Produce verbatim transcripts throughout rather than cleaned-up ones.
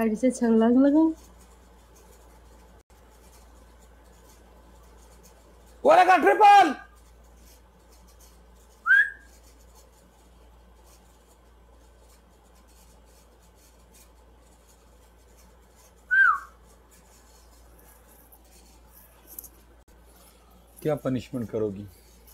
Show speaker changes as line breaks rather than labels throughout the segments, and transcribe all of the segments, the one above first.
गाड़ी से छलांग लगाओ।
वो लगा ट्रिपल। क्या पनिशमेंट करोगी?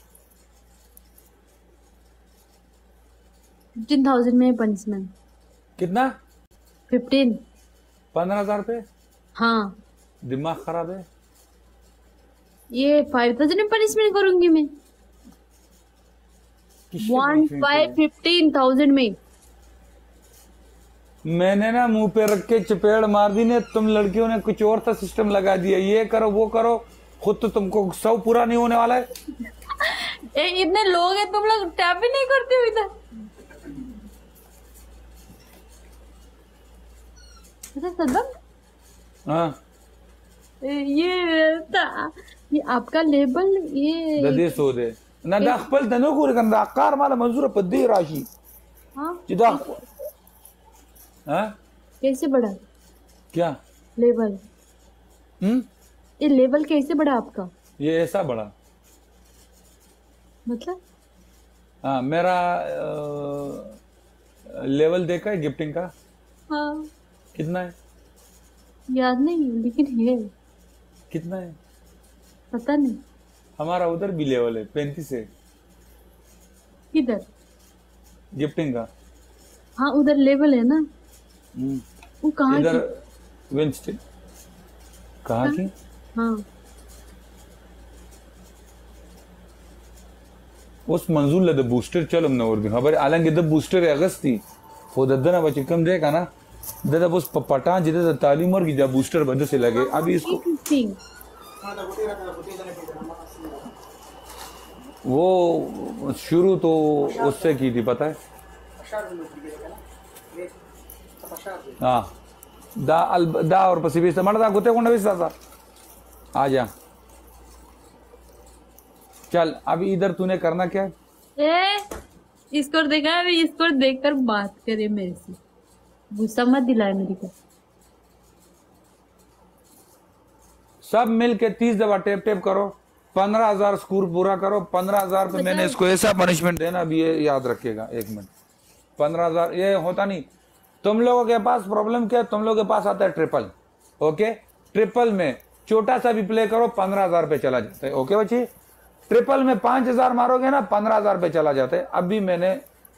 फिफ्टीन थाउजेंड में पनिशमेंट।
कितना?
फिफ्टीन।
पंद्रह हजार पे?
हाँ।
दिमाग खराब है?
ये फाइव थाउजेंड में पनिशमेंट करूंगी मैं। वन फाइव फिफ्टीन थाउजेंड में।
मैंने ना मुंह पे रख के चपेड़ मार दी ने, तुम लड़कियों ने कुछ और सा सिस्टम लगा दिया, ये करो वो करो, खुद तो तुमको सौ पूरा नहीं होने वाला है।
ए, इतने लोग हैं, तुम लोग टैप भी नहीं करते हो इधर। अच्छा सदम।
हाँ
ये ता, ये आपका लेबल ये
ददे सो दे ना दाखपल तनो को रकन दाकार माला मंजूर पद्दी राशि।
हाँ
जिदा हाँ
कैसे बढ़ा?
क्या
लेबल?
हम्म
ये लेबल कैसे बढ़ा आपका?
ये ऐसा बड़ा
मतलब?
हाँ मेरा आ, लेवल देखा है गिफ्टिंग का?
हाँ
कितना है
याद नहीं लेकिन है।
कितना है
पता नहीं।
हमारा उधर भी लेवल है, पैंतीस है।
किधर?
गिफ्टिंग का।
हाँ उधर लेवल है ना। वो कहाँ
इधर
की?
वेंचस्टे। कहाँ की?
हाँ
उस मंजूर लद बूस्टर चलो हमने और भी खबर आलंग द बूस्टर अगस्ती वो ददना बच्चे कम देखा ना दादा बस पटान जिधर तालीम और की जा बूस्टर बद से लगे अभी इसको वो शुरू तो उससे की थी पता है। हाँ दा अल दा और पसी भी मर्दा गुते कोंडा भी सासा आ जा। चल अभी इधर तूने करना क्या है?
ए स्कोर देखा है? अभी स्कोर देखकर बात करे मेरे से, गुस्सा मत दिलाए मेरी को।
सब मिल के तीस दफा टेप टेप करो, पंद्रह हजार स्कोर पूरा करो। पंद्रह हजार पे मैंने इसको ऐसा पनिशमेंट देना भी ये याद रखिएगा। एक मिनट पंद्रह हजार ये होता नहीं। तुम लोगों के पास प्रॉब्लम क्या है? तुम लोगों के पास आता है ट्रिपल। ओके ट्रिपल में छोटा सा भी प्ले करो पंद्रह हजार पे चला जाता है। ओके बच्ची ट्रिपल में पांच हजार मारोगे ना पंद्रह हजार पे चला जाता है। अभी मैंने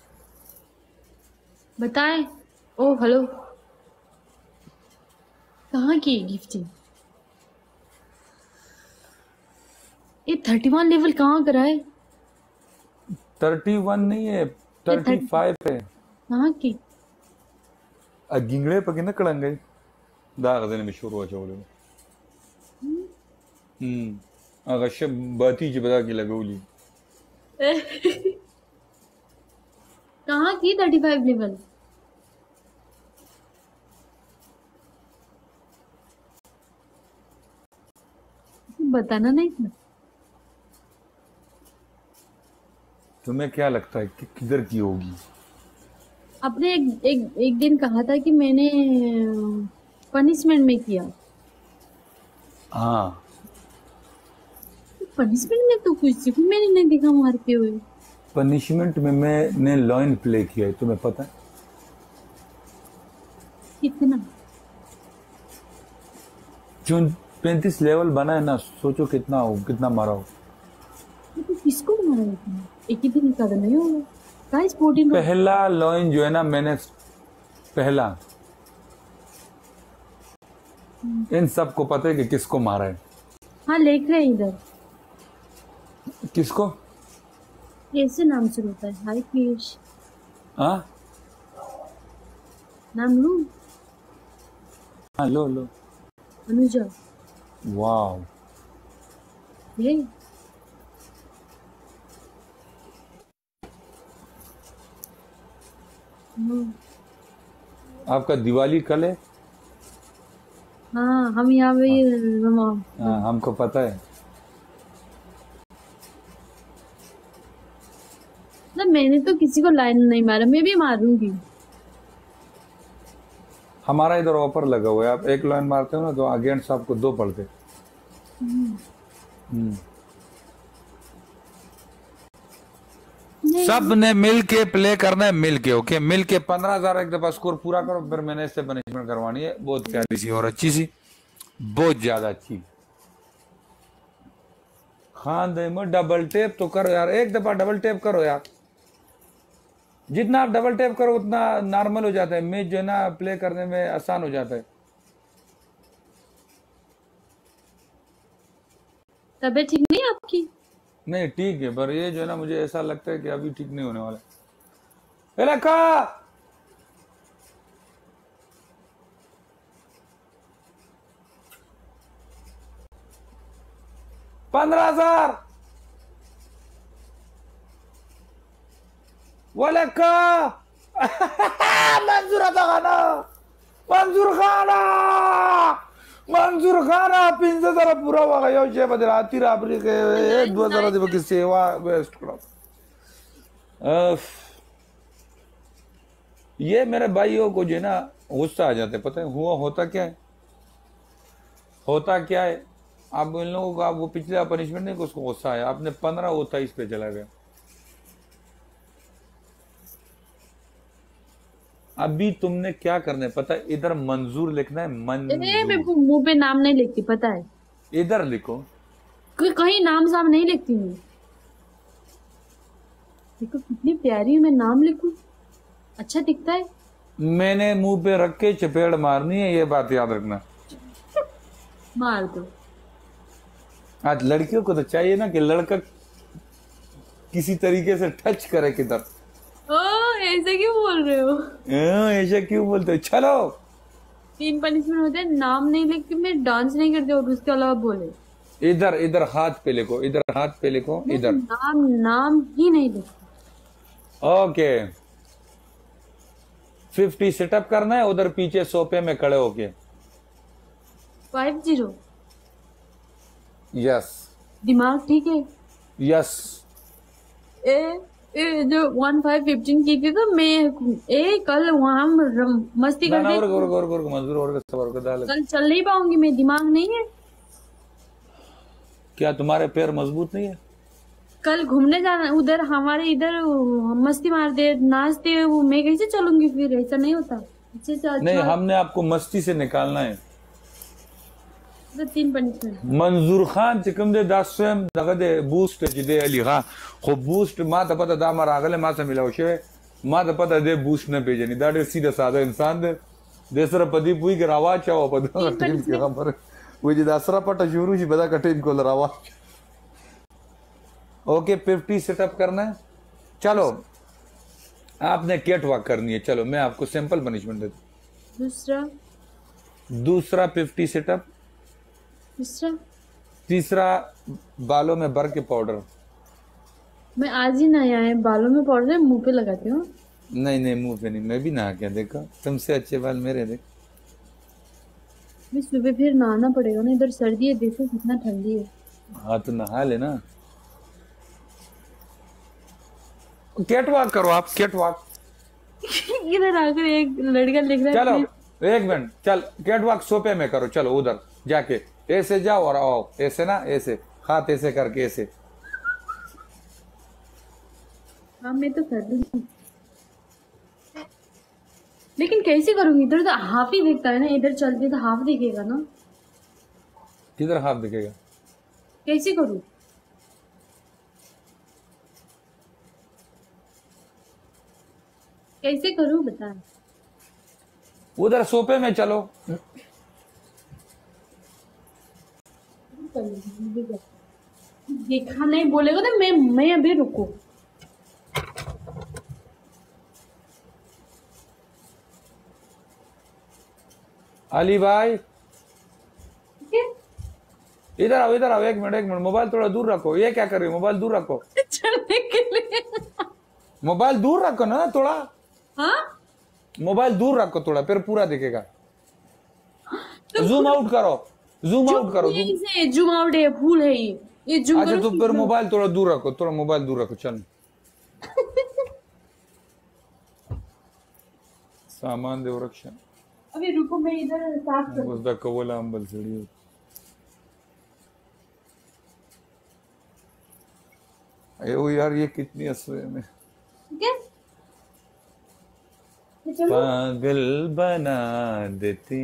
बताए। ओ हेलो कहाँ की गिफ्टिंग? ये थर्टी वन लेवल कहाँ करा है?
थर्टी वन नहीं है थर्टी फाइव है।
कहाँ की?
गिंगड़े पकी न कड़ंग गई दाग देने में शुरू हो चोले हम्म अगर शब बाती जी बता की लगोली
कहाँ की थर्टी फाइव लेवल? बताना नहीं था।
तुम्हें क्या लगता है कि किधर की होगी?
आपने एक, एक एक दिन कहा था कि मैंने पनिशमेंट में किया।
हाँ
पनिशमेंट में तो कुछ भी मैंने नहीं देखा मारते हुए।
पनिशमेंट में मैंने लॉइन प्ले किया है, तुम्हें पता है?
कितना?
जो पैंतीस लेवल बना है ना, सोचो कितना हो, कितना मारा हो।
तो किसको मारा है? एक ही दिन का नहीं होगा गाइस। फोर्टीन
पहला लॉइन जो है ना मैंने पहला, इन सबको पता है कि किसको मारा है।
हाँ लिख रहे हैं इधर।
किसको?
कैसे नाम से होता है? हाय पीयूष।
हाँ
नाम लूं?
हाँ लो लो।
अनुजा।
वाह
ये
आपका दिवाली कल है?
हाँ हम यहाँ पे
हाँ हमको पता है।
ना मैंने तो किसी को लाइन नहीं मारा, मैं भी मारूंगी।
हमारा इधर ऑफर लगा हुआ है, आप एक लाइन मारते हो ना तो अगेंस्ट आपको दो पड़ते। हम्म। सब ने मिल के प्ले करना है, मिल के। ओके, मिल के पंद्रह हजार एक दफा स्कोर पूरा करो, फिर मैंने इससे पनिशमेंट करवानी है, बहुत प्यारी सी और अच्छी सी, बहुत ज्यादा अच्छी। हाँ दे में डबल टेप तो करो यार, एक दफा डबल टेप करो यार, जितना आप डबल टेप करो उतना नॉर्मल हो जाता है, मैच जो है ना प्ले करने में आसान हो जाता है।
तबीयत ठीक नहीं है आपकी?
नहीं ठीक है, पर ये जो है ना मुझे ऐसा लगता है कि अभी ठीक नहीं होने वाला। इलाका पंद्रह हजार बोले का मंजूर आता खाना, मंजूर खाना, मंजूर खाना पिंजे जरा पूरा हुआ यो जे बदर आती राबरी के एक दो जरा दिवस की सेवा बेस्ट करो। ये मेरे भाइयों को जो है ना गुस्सा आ जाते, पता है हुआ होता क्या है, होता क्या है, आप इन लोगों का वो पिछला पनिशमेंट नहीं, उसको गुस्सा आया, आपने पंद्रह वो तेईस पे चला गया। अभी तुमने क्या करना है पता है, इधर मंजूर लिखना है, मंजूर।
मैं मुंह पे नाम नहीं लिखती, पता है।
इधर लिखो,
कहीं नाम साम नहीं लिखती हूँ। देखो कितनी प्यारी हूँ, मैं नाम लिखूं अच्छा दिखता है।
मैंने मुंह पे रख के चपेड़ मारनी है, ये बात याद रखना।
मार दो।
आज लड़कियों को तो चाहिए ना कि लड़का किसी तरीके से टच करे किधर।
ओ ऐसे क्यों बोल रहे हो?
ऐसे क्यों बोलते हो? चलो
तीन पनिशमेंट होते हैं, नाम नहीं लिखती मैं, डांस नहीं करती और उसके अलावा बोले।
इधर इधर हाथ पे लिखो, इधर हाथ पे लिखो, इधर
नाम नाम ही नहीं लिखती।
ओके, फिफ्टी सेटअप करना है, उधर पीछे सोफे में खड़े होके।
फाइव जीरो
यस,
दिमाग ठीक है?
यस।
ए, ए जो वन फाइव फिफ्टीन की थी तो मैं ए कल वहाँ मस्ती
ना, ना,
करके
और, और, और, और, मंजूर और सबर को डाल।
कल चल नहीं पाऊंगी मैं, दिमाग नहीं है।
क्या तुम्हारे पैर मजबूत नहीं है?
कल घूमने जाना, उधर हमारे इधर मस्ती मारते नाचते, वो मैं कैसे चलूंगी फिर? ऐसा नहीं होता। अच्छे से अच्छा।
नहीं, हमने आपको मस्ती से निकालना है।
तो तीन पनिशमेंट।
मंजूर खान चिकम दे दास स्वयं दगा दे बूस्ट जिदे अली खान खो बूस्ट मा त पता दा मारा अगले मा से मिलाओ शे मा त पता दे बूस्ट न भेजनी दा दे सीधा साधा इंसान दे देसरा पदी पुई के रावा चाओ पदा टीम के खबर वो जी दासरा पटा शुरू जी बदा टीम को रावा। ओके, फिफ्टी सेटअप करना है। चलो आपने कैट वॉक करनी है, चलो मैं आपको सिंपल पनिशमेंट देता हूं।
दूसरा
दूसरा फिफ्टी सेटअप।
तीसरा
तीसरा बालों में बर के पाउडर।
मैं आज ही नया है, बालों में पाउडर मुंह पे लगाती हूँ।
नहीं नहीं मुंह पे नहीं, मैं भी नहा के देखा, तुमसे अच्छे बाल मेरे देख।
मैं सुबह फिर नहाना पड़ेगा ना, इधर सर्दी है, देखो कितना ठंडी है।
हाँ तो नहा लेना। कैट वॉक करो आप, कैट वॉक।
इधर आकर एक लड़का लिख रहा है।
चलो एक मिनट, चल कैट वॉक सोफे में करो, चलो उधर जाके ऐसे जाओ और आओ, ऐसे ना, ऐसे हाथ ऐसे करके ऐसे।
हाँ मैं तो कर दूंगी, लेकिन कैसे करूंगी? इधर तो हाफ ही दिखता है ना, इधर चलते तो हाफ दिखेगा ना।
किधर हाफ दिखेगा?
कैसे करूं? कैसे करूं बता।
उधर सोफे में चलो।
देखा नहीं बोलेगा तो मैं मैं अभी रुको।
अली भाई इधर आओ, इधर आओ, एक मिनट एक मिनट, मोबाइल थोड़ा दूर रखो। ये क्या कर रही हो? मोबाइल दूर रखो,
चलने के लिए।
मोबाइल दूर रखो ना थोड़ा।
हाँ
मोबाइल दूर रखो थोड़ा, फिर पूरा दिखेगा। तो जूम आउट करो, जूम आउट करो।
जूम जूम आउट है, फूल है ये ये जूम।
अच्छा तो फिर मोबाइल थोड़ा दूर रखो, थोड़ा मोबाइल दूर रखो। चल सामान देव रक्षा।
अभी रुको मैं इधर साफ कर।
उसका कबूला अंबल सीढ़ी वो यार ये कितनी असुए में
क्या
पागल बना देती।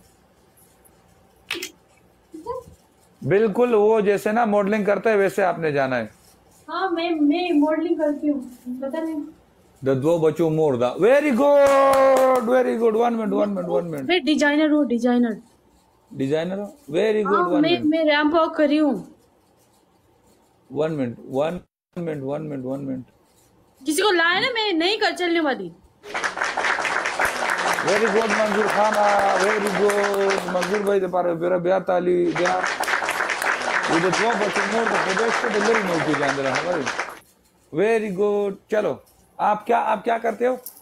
बिल्कुल वो जैसे ना मॉडलिंग करता है वैसे आपने जाना है।
हाँ मैं मैं मॉडलिंग करती हूँ, पता नहीं।
द दो बच्चों मोर दा very good very good one minute one minute one minute
मैं डिजाइनर हूँ, designer
designer very good one
मैं
मिनट
मैं रैंप वॉक करी हूँ।
One minute one minute one minute one minute
किसी को लाया ना, मैं नहीं कर चलने वाली।
वेरी गुड मंजूर खाना वेरी गुड मंजूर भाई दे पारे बेरा ब्याह ताली ब्याह ये दो बच्चों मोर दा प्रदेश के दिल्ली में होती जान रहा है। Very good. चलो आप क्या आप क्या करते हो?